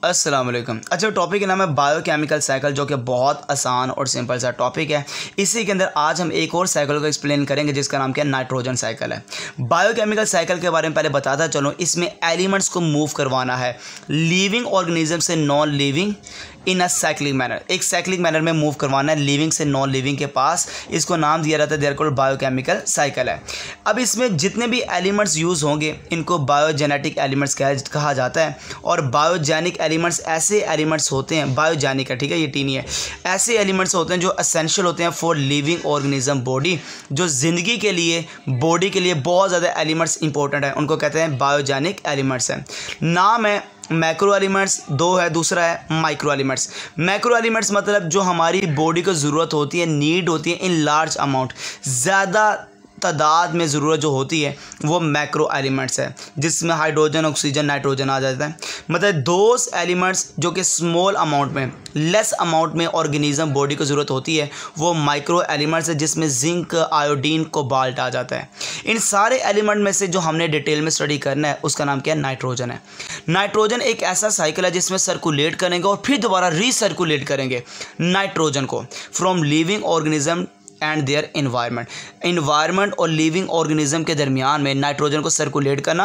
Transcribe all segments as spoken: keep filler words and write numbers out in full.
अस्सलाम वालेकुम। अच्छा, टॉपिक का नाम है बायोकेमिकल साइकिल, जो कि बहुत आसान और सिंपल सा टॉपिक है। इसी के अंदर आज हम एक और साइकिल को एक्सप्लेन करेंगे जिसका नाम क्या है, नाइट्रोजन साइकिल है। बायोकेमिकल साइकिल के बारे में पहले बताता चलो। इसमें एलिमेंट्स को मूव करवाना है लिविंग ऑर्गेनिज्म से non living in a cyclic manner. एक साइक्लिक मैनर में मूव करवाना है लिविंग से नॉन लिविंग के पास। इसको नाम दिया जाता है देयर कॉल्ड बायोकेमिकल साइकिल है। अब इसमें जितने भी एलिमेंट्स यूज़ होंगे इनको बायोजेनेटिक एलिमेंट्स कहा जाता है। और बायोजेनिक एलिमेंट्स ऐसे एलिमेंट्स होते हैं, बायोजेनिक है, ठीक है, ये टी नहीं है, ऐसे एलिमेंट्स होते हैं जो असेंशियल होते हैं फॉर लिविंग ऑर्गेनिज्म बॉडी, जो ज़िंदगी के लिए, बॉडी के लिए बहुत ज़्यादा एलिमेंट्स इंपॉर्टेंट है, उनको कहते हैं बायोजेनिक एलिमेंट्स हैं। नाम है मैक्रो एलिमेंट्स, दो है, दूसरा है माइक्रो एलिमेंट्स। मैक्रो एलिमेंट्स मतलब जो हमारी बॉडी को ज़रूरत होती है, नीड होती है इन लार्ज अमाउंट, ज़्यादा तादाद में ज़रूरत जो होती है वो मैक्रो एलिमेंट्स है, जिसमें हाइड्रोजन, ऑक्सीजन, नाइट्रोजन आ जाता है। मतलब दोज एलिमेंट्स जो कि स्मॉल अमाउंट में, लेस अमाउंट में ऑर्गेनिज्म बॉडी को ज़रूरत होती है वो माइक्रो एलिमेंट्स है, जिसमें जिंक, आयोडीन, कोबाल्ट आ जाता है। इन सारे एलिमेंट में से जो हमने डिटेल में स्टडी करना है उसका नाम क्या है, नाइट्रोजन है। नाइट्रोजन एक ऐसा साइकिल है जिसमें सर्कुलेट करेंगे और फिर दोबारा रीसर्कुलेट करेंगे नाइट्रोजन को from living organism and their environment. Environment और लिविंग ऑर्गेनिज्म के दरमियान में नाइट्रोजन को सर्कुलेट करना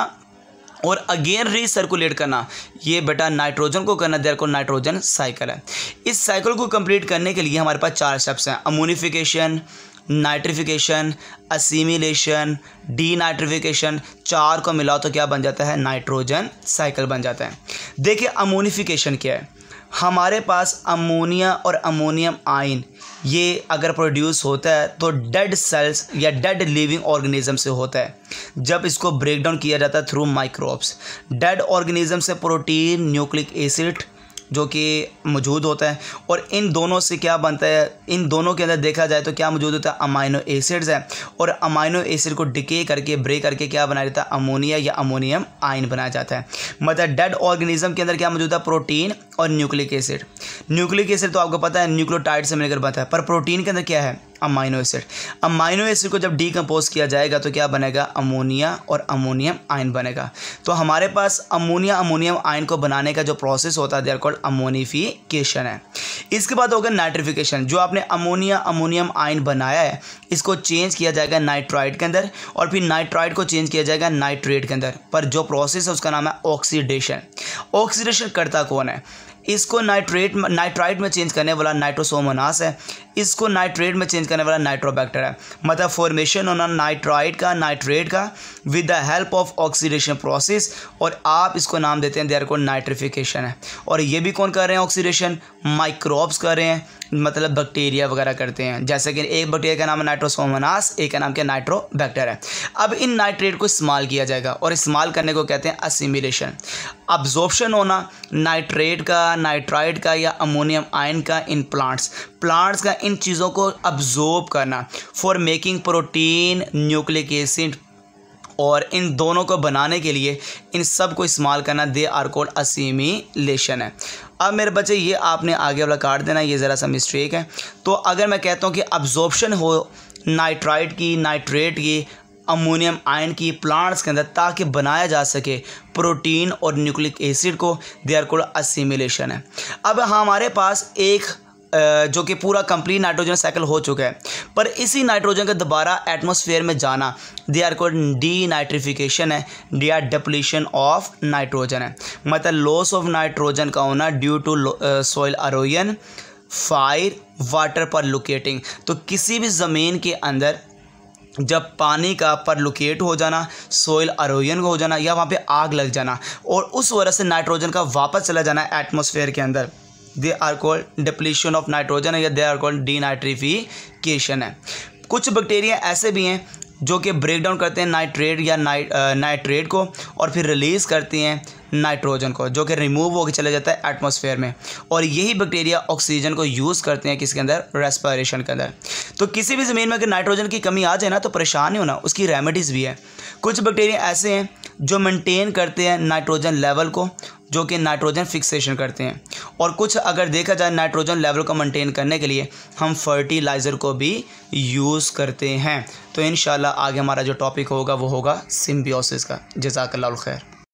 और अगेन रीसर्कुलेट करना, ये बेटा नाइट्रोजन को करना, देयर को नाइट्रोजन साइकिल है। इस साइकिल को कंप्लीट करने के लिए हमारे पास चार स्टेप्स हैं, अमोनिफिकेशन, नाइट्रिफिकेशन, असीमिलेशन, डीनाइट्रिफिकेशन। चार को मिलाओ तो क्या बन जाता है, नाइट्रोजन साइकिल बन जाता है। देखिए अमोनिफिकेशन क्या है। हमारे पास अमोनिया और अमोनियम आयन ये अगर प्रोड्यूस होता है तो डेड सेल्स या डेड लिविंग ऑर्गेनिज्म से होता है। जब इसको ब्रेक डाउन किया जाता है थ्रू माइक्रोब्स, डेड ऑर्गेनिज्म से प्रोटीन, न्यूक्लिक एसिड जो कि मौजूद होता है, और इन दोनों से क्या बनता है, इन दोनों के अंदर देखा जाए तो क्या मौजूद होता है, अमाइनो एसिड्स है। और अमाइनो एसिड को डिके करके, ब्रेक करके क्या बनाया जाता है, अमोनिया या अमोनियम आयन बनाया जाता है। मतलब डेड ऑर्गेनिज्म के अंदर क्या मौजूद है, प्रोटीन और न्यूक्लिक एसिड। न्यूक्लिक एसिड तो आपको पता है न्यूक्लियोटाइड से मिलकर बनता है, पर प्रोटीन के अंदर क्या है, अमाइनो एसिड। अमाइनो एसिड को जब डीकम्पोज किया जाएगा तो क्या बनेगा, अमोनिया और अमोनियम आयन बनेगा। तो हमारे पास अमोनिया अमोनियम आयन को बनाने का जो प्रोसेस होता है देयर कॉल्ड अमोनिफिकेशन है। इसके बाद होगा नाइट्रिफिकेशन। जो आपने अमोनिया अमोनियम आयन बनाया है इसको चेंज किया जाएगा नाइट्राइड के अंदर, और फिर नाइट्राइड को चेंज किया जाएगा नाइट्रेट के अंदर। पर जो प्रोसेस है उसका नाम है ऑक्सीडेशन। ऑक्सीडेशन करता कौन है, इसको नाइट्रेट नाइट्राइड में चेंज करने वाला नाइट्रोसोमोनास है, इसको नाइट्रेट में चेंज करने वाला नाइट्रोबैक्टर है। मतलब फॉर्मेशन होना नाइट्राइड का, नाइट्रेट का, with the help of oxidation process, और आप इसको नाम देते हैं देयर को नाइट्रिफिकेशन है। और ये भी कौन कर रहे हैं ऑक्सीडेशन, माइक्रोब्स कर रहे हैं, मतलब बैक्टीरिया वगैरह करते हैं। जैसे कि एक बैक्टीरिया का नाम है नाइट्रोसोमोनास, एक का नाम क्या, नाइट्रोबैक्टर है। अब इन नाइट्रेट को इस्तेमाल किया जाएगा और इस्तेमाल करने को कहते हैं असिमिलेशन। अब्जॉर्प्शन होना नाइट्रेट का, नाइट्राइड का या अमोनियम आयन का इन प्लांट्स प्लांट्स का इन चीज़ों को अब्जॉर्ब करना for making protein, nucleic acid, और इन दोनों को बनाने के लिए इन सब को इस्तेमाल करना, दे आर कॉल्ड असिमिलेशन है। अब मेरे बच्चे ये आपने आगे वाला काट देना, ये ज़रा सा मिस्टेक है। तो अगर मैं कहता हूँ कि अब्जॉर्प्शन हो नाइट्राइड की, नाइट्रेट की, अमोनियम आयन की प्लांट्स के अंदर, ताकि बनाया जा सके प्रोटीन और न्यूक्लिक एसिड को, दे आर कॉल्ड असिमिलेशन है। अब हमारे पास एक जो कि पूरा कंप्लीट नाइट्रोजन साइकिल हो चुका है, पर इसी नाइट्रोजन का दोबारा एटमॉस्फेयर में जाना, दे आर कॉल्ड डीनाइट्रिफिकेशन है, they are depletion of nitrogen है। मतलब लॉस ऑफ नाइट्रोजन का होना due to soil erosion, fire, water percolating. तो किसी भी ज़मीन के अंदर जब पानी का परलोकेट हो जाना, सोइल एरोजन हो जाना, या वहाँ पे आग लग जाना, और उस वजह से नाइट्रोजन का वापस चला जाना एटमॉस्फेयर के अंदर, they are called depletion of nitrogen है, या दे आर कॉल्ड डीनाइट्रिफिकेशन है। कुछ बैक्टीरिया ऐसे भी हैं जो कि ब्रेक डाउन करते हैं नाइट्रेट या नाइट नाइट्रेट को, और फिर रिलीज़ करती हैं नाइट्रोजन को, जो कि रिमूव होकर चले जाता है एटमॉस्फेयर में। और यही बैक्टीरिया ऑक्सीजन को यूज़ करते हैं किसके अंदर, रेस्पिरेशन के अंदर। तो किसी भी ज़मीन में अगर नाइट्रोजन की कमी आ जाए ना तो परेशान नहीं होना, उसकी रेमेडीज़ भी है। कुछ बैक्टीरिया ऐसे हैं जो मेंटेन करते हैं नाइट्रोजन लेवल को, जो कि नाइट्रोजन फिक्सेशन करते हैं। और कुछ अगर देखा जाए नाइट्रोजन लेवल को मेंटेन करने के लिए हम फर्टिलाइज़र को भी यूज़ करते हैं। तो इंशाल्लाह आगे हमारा जो टॉपिक होगा वो होगा सिम्बियोसिस का। जज़ाकल्लाहुल खैर।